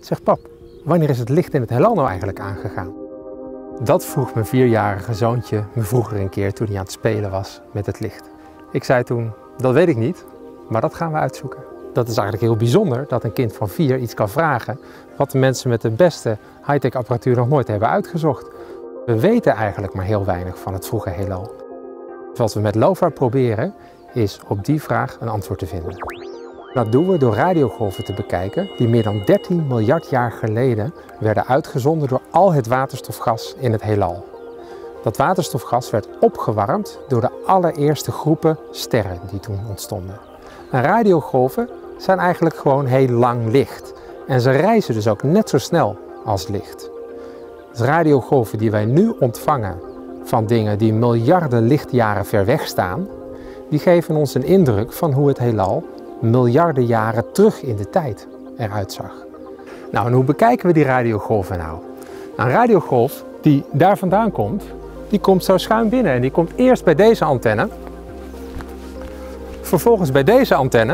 Zeg pap, wanneer is het licht in het heelal nou eigenlijk aangegaan? Dat vroeg mijn 4-jarige zoontje me vroeger een keer toen hij aan het spelen was met het licht. Ik zei toen, dat weet ik niet, maar dat gaan we uitzoeken. Dat is eigenlijk heel bijzonder dat een kind van 4 iets kan vragen wat de mensen met de beste high-tech apparatuur nog nooit hebben uitgezocht. We weten eigenlijk maar heel weinig van het vroege heelal. Wat we met LOFAR proberen is op die vraag een antwoord te vinden. Dat doen we door radiogolven te bekijken die meer dan 13 miljard jaar geleden werden uitgezonden door al het waterstofgas in het heelal. Dat waterstofgas werd opgewarmd door de allereerste groepen sterren die toen ontstonden. En radiogolven zijn eigenlijk gewoon heel lang licht. En ze reizen dus ook net zo snel als licht. Dus radiogolven die wij nu ontvangen van dingen die miljarden lichtjaren ver weg staan, die geven ons een indruk van hoe het heelal miljarden jaren terug in de tijd eruit zag. Nou, en hoe bekijken we die radiogolven nou? Een radiogolf die daar vandaan komt, die komt zo schuin binnen en die komt eerst bij deze antenne, vervolgens bij deze antenne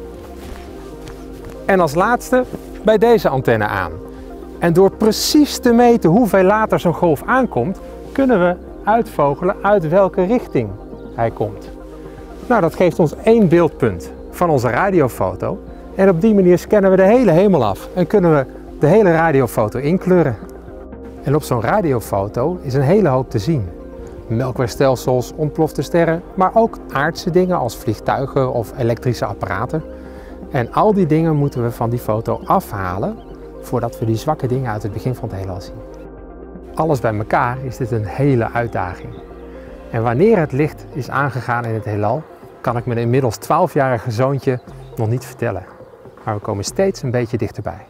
en als laatste bij deze antenne aan. En door precies te meten hoeveel later zo'n golf aankomt, kunnen we uitvogelen uit welke richting hij komt. Nou, dat geeft ons 1 beeldpunt van onze radiofoto en op die manier scannen we de hele hemel af en kunnen we de hele radiofoto inkleuren. En op zo'n radiofoto is een hele hoop te zien. Melkwegstelsels, ontplofte sterren, maar ook aardse dingen als vliegtuigen of elektrische apparaten. En al die dingen moeten we van die foto afhalen voordat we die zwakke dingen uit het begin van het heelal zien. Alles bij elkaar is dit een hele uitdaging. En wanneer het licht is aangegaan in het heelal, kan ik mijn inmiddels 12-jarige zoontje nog niet vertellen. Maar we komen steeds een beetje dichterbij.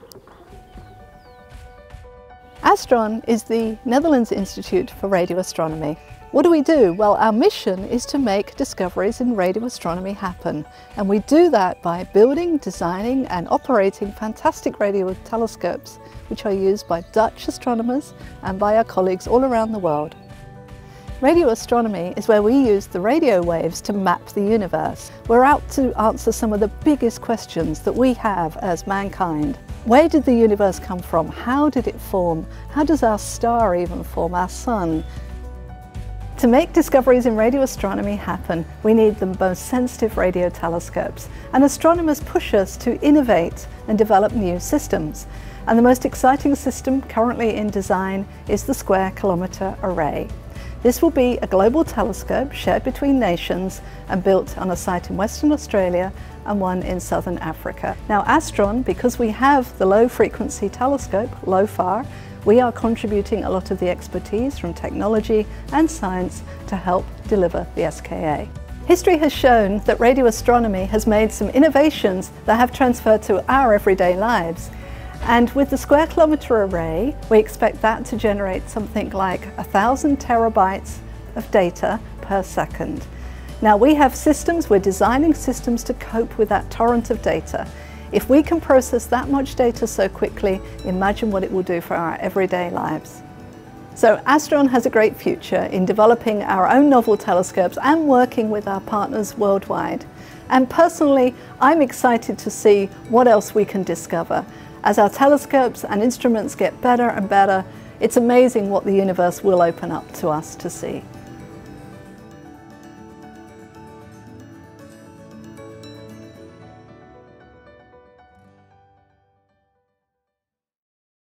Astron is the Netherlands Institute for Radio Astronomy. What do we do? Well, our mission is to make discoveries in radio astronomy happen. And we do that by building, designing and operating fantastic radio telescopes, which are used by Dutch astronomers and by our colleagues all around the world. Radio astronomy is where we use the radio waves to map the universe. We're out to answer some of the biggest questions that we have as mankind. Where did the universe come from? How did it form? How does our star even form, our sun? To make discoveries in radio astronomy happen, we need the most sensitive radio telescopes. And astronomers push us to innovate and develop new systems. And the most exciting system currently in design is the Square Kilometre Array. This will be a global telescope shared between nations and built on a site in Western Australia and one in Southern Africa. Now Astron, because we have the low frequency telescope, LOFAR, we are contributing a lot of the expertise from technology and science to help deliver the SKA. History has shown that radio astronomy has made some innovations that have transferred to our everyday lives. And with the Square Kilometre Array, we expect that to generate something like 1,000 terabytes of data per second. Now we have systems, we're designing systems to cope with that torrent of data. If we can process that much data so quickly, imagine what it will do for our everyday lives. So Astron has a great future in developing our own novel telescopes and working with our partners worldwide. And personally, I'm excited to see what else we can discover. As our telescopes and instruments get better and better, it's amazing what the universe will open up to us to see.